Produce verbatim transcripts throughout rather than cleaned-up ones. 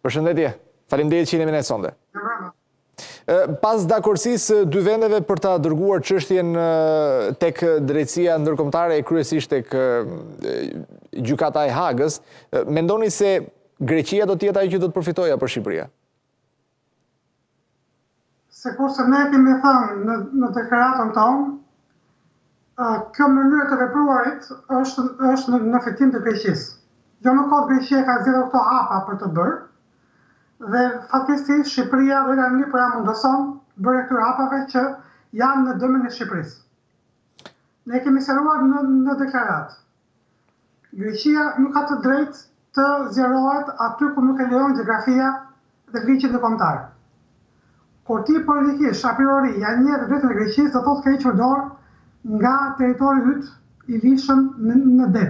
Përshëndetje, faleminderit që jeni me ne sonde. Pas dakordësisë dy vendeve për ta dërguar çështjen tek drejtësia ndërkombëtare e kryesisht tek gjykata e Hagës, mendoni se Greqia do të jetë ajo që do të përfitojë për Shqipëria? Se kurse ne kemi thënë në, në deklaratën tonë, kjo mënyrë të vepruarit është, është në, në fitim të Greqisë. Jo më kohë Greqia ka zgjedhur këto hapa për të bërë, dhe fatkesisht Shqipëria dhe tani po ja mundëson bërë këtyre hapave që janë në dëmin e Shqipërisë. Ne kemi sqaruar në, në deklaratë. Greqia nuk ka të drejtë të zgjerohet aty ku nuk e lejon gjeografia dhe ligji ndërkombëtar. Kur ti politikisht a priori ja njeh drejtën e Greqisë, do thotë ke hequr dorë nga territori yt i lishëm në, në det.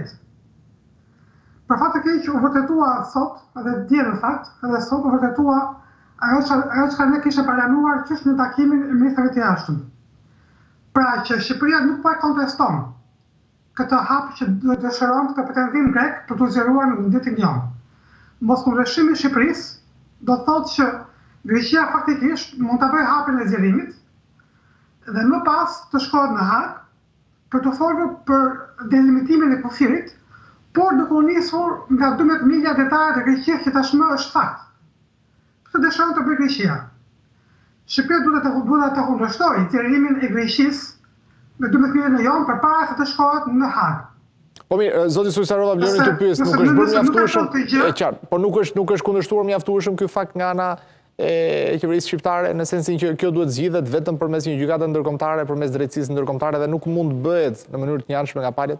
Për fat të keq u vërtetua sot, edhe dje në fakt, edhe sot u vërtetua ajo që ne kishte planuar qysh në takimin e ministrave të jashtëm. Pra që Shqipëria nuk po e konteston këtë hap që dëshiron të pretendim grek për të zgjeruar në ditën e njohur. Moskullëshimi i Shqipërisë do thotë që Greqia faktikisht mund ta bëjë hapin e zgjerimit dhe më pas të shkohet në Hag për të folur për delimitimin e kufirit, por duke u nisur nga dymbëdhjetë milja detare të Greqisë që tashmë është fakt. Këtë dëshiron të bëjë Greqia. Shqipëria duhet të duhet të kundërshtojë zgjerimin e Greqisë me dymbëdhjetë milja në jon përpara se të shkohet në Hag. Po mirë, zoti Sulsarova vlerën të pyes, nuk është bërë mjaftueshëm, e qartë, po nuk është nuk është kundërshtuar mjaftueshëm ky fakt nga ana e qeverisë shqiptare, në sensin që kjo duhet zgjidhet vetëm përmes një gjykate ndërkombëtare, përmes drejtësisë ndërkombëtare dhe nuk mund bëhet në mënyrë të njëanshme nga palët?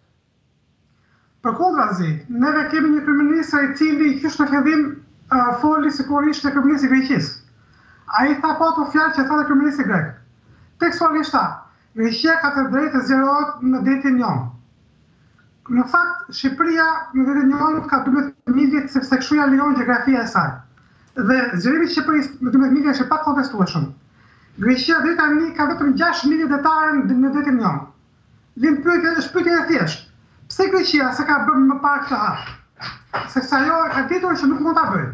Përkundrazi, neve kemi një kryeministër i cili qysh në fillim uh, foli sikur ishte kryeministri i Greqisë. Ai tha po ato fjalë që tha kryeministri grek. Tekstualisht tha, Greqia ka të drejtë të zgjerohet në detin jon. Në fakt, Shqipëria në detin jon ka dymbëdhjetë milje sepse kështu ja lejon gjeografia e saj. Dhe zgjerimi i Shqipërisë në dymbëdhjetë milje është pak kontestueshëm. Greqia deri tani ka vetëm gjashtë milje detare në detin jon. Vjen pyetja, është pyetje e thjeshtë. Pse Greqia se ka bërë më parë këtë hap? Sepse ajo e ka ditur që nuk mund ta bëjë.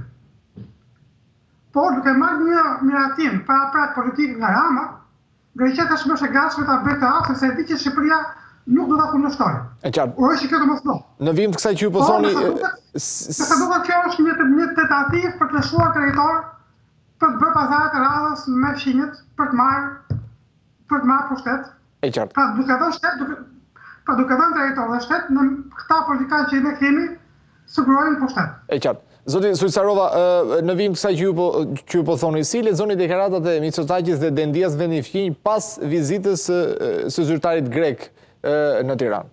Por duke marrë një miratim para prak politik nga Rama, Greqia tashmë është e gatshme ta bëjë këtë hap sepse e di që Shqipëria nuk do ta kundërshtojë. E qartë. Uroj që kjo të mos ndodhë. Në vim të kësaj që ju po thoni, sepse duket kjo është një një tentativë për të lëshuar territor, për të bërë pazare të radhës me fqinjët, për të marrë për të marrë pushtet. E qartë. Pra duke dhënë shtet, duke Pra duke dhënë territor dhe shtet, në këta politikanë që ne kemi, sigurojnë pushtet. E qartë. Zoti Sulsarova, në vim të kësaj që ju po, që ju po thoni, si lexoni deklaratat e Mitsotakis dhe Dendias vendi i fqinj pas vizitës së zyrtarit grek në Tiranë?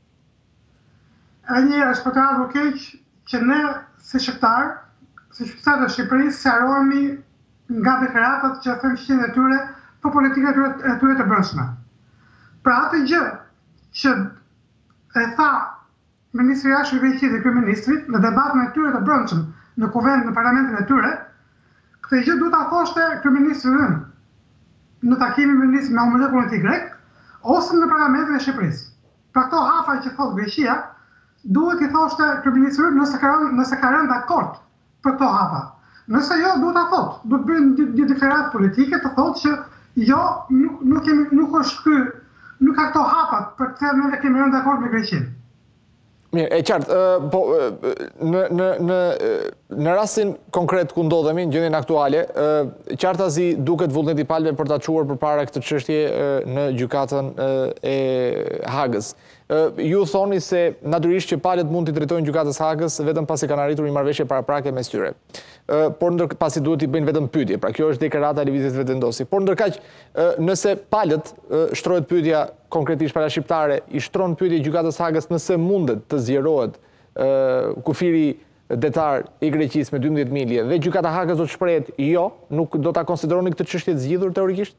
Edhe një herë është për të ardhur keq që ne si shqiptar, si qytetarë të Shqipërisë, sqarohemi nga deklaratat që thënë fqinjët e tyre për politikën e tyre të brendshme. Pra atë gjë që e tha Ministri i Jashtëm i Greqisë dhe Kryeministrit në debatën e tyre të brendshëm në kuvend në parlamentin e tyre, këtë gjë duhet ta thoshte Kryeministri ynë në takimin me ministrin me umërlëkun e tij grek, ose në parlamentin e Shqipërisë. Pra këto hapa që thot Greqia, duhet i thoshte Kryeministri ynë nëse ka nëse ka rënë dakord për këto hapa. Nëse jo, duhet ta thotë, duhet bëjë një, një deklaratë politike të thotë që jo, nuk nuk kemi nuk është ky nuk ka këto hapat për të thënë ne kemi rënë dakord me Greqinë. Mirë, e qartë, po në në në në rastin konkret ku ndodhemi, në gjendjen aktuale, qartazi duket vullneti i palëve për ta çuar përpara këtë çështje në gjykatën e Hagës. Ju thoni se natyrisht që palët mund t'i drejtojnë gjykatës Hagës vetëm pasi kanë arritur një marrëveshje paraprake mes tyre. Por ndër pasi duhet t'i bëjnë vetëm pyetje, pra kjo është deklarata e lëvizjes vetendosi. Por ndërkaq, nëse palët shtrohet pyetja konkretisht para shqiptare, i shtron pyetje gjykatës Hagës nëse mundet të zgjerohet kufiri detar i Greqisë me dymbëdhjetë milje dhe gjykata Hagës do të shprehet jo, nuk do ta konsideroni këtë çështje të zgjidhur teorikisht?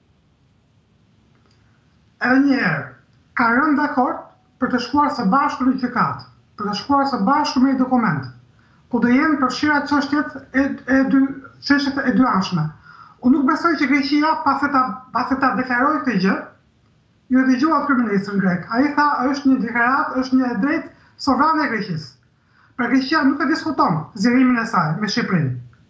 Edhe një herë, ka rënë dakord për të shkuar së bashku në gjykatë, për të shkuar së bashku me një dokument, ku do jenë përfshira çështjet e, e dy çështjet e dy anshme. Unë nuk besoj që Greqia pas e ta pas e ta deklaroi këtë gjë, ju e dëgjuat kryeministrin grek. Ai tha është një deklaratë, është një drejt sovrane e Greqisë. Pra Greqia nuk e diskuton zgjerimin e saj me Shqipërinë.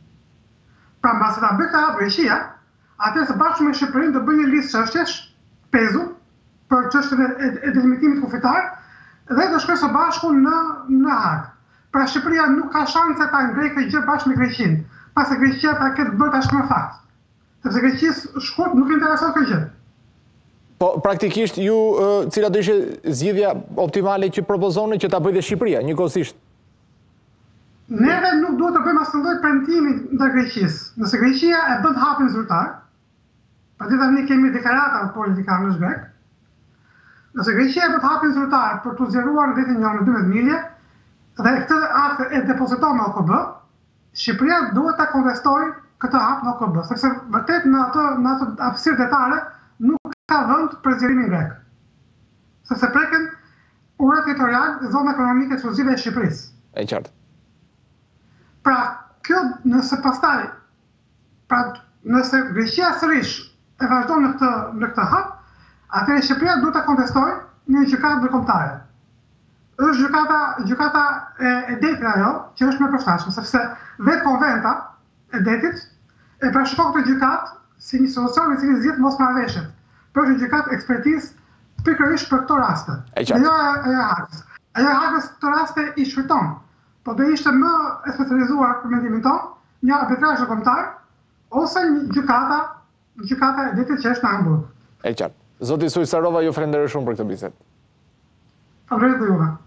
Pra mbasi ta bëjë këtë Greqia, atëherë së bashku me Shqipërinë do bëjë një listë çështjesh pezu për çështjen e, e delimitimit kufitar dhe do shkojë së bashku në në Hag. Pra Shqipëria nuk ka shanse ta ngrejë këtë gjë bashkë me Greqinë, pasi Greqia ta ketë bërë tashmë fakt. Sepse Greqisë shkurt nuk i intereson këtë gjë. Po, praktikisht, ju, cila do ishe zgjidhja optimale që propozoni që ta bëjë dhe Shqipëria, njëkohësisht? Neve nuk duhet të bëjmë asnjë lloj premtimi ndaj Greqisë. Nëse Greqia e bën hapin zyrtar, patjetër tani kemi deklarata politikanë grek. Nëse Greqia e bën hapin zyrtar për të zgjeruar vetë një në dymbëdhjetë milje dhe këtë akt e depoziton në O K B, Shqipëria duhet ta kontestojë këtë hap në O K B, sepse vërtet në atë në atë hapësirë detare nuk ka vend për zgjerimin grek. Sepse preken ura territorial dhe zona ekonomike ekskluzive e Shqipërisë. E qartë. Pra, kjo nëse pastaj, pra nëse Greqia sërish e vazhdon në këtë në këtë hap, atëherë Shqipëria duhet ta kontestojë në një gjykatë ndërkombëtare. Është gjykata gjykata e, e detit ajo, që është më përshtatshme, sepse vetë konventa e detit e parashikon këtë gjykatë si një solucion i cili zgjidh mosmarrëveshjet. Për një gjykatë ekspertizë pikërisht për këto raste. Jo e Hagës. Ajo e Hagës këto raste i shfryton. Po do ishte më e specializuar për mendimin tonë, një arbitrazh ndërkombëtar ose një gjykata, gjykata e detit që është në Hamburg. E qartë. Zoti Sujsarova, ju falenderoj shumë për këtë bisedë. Faleminderit juve.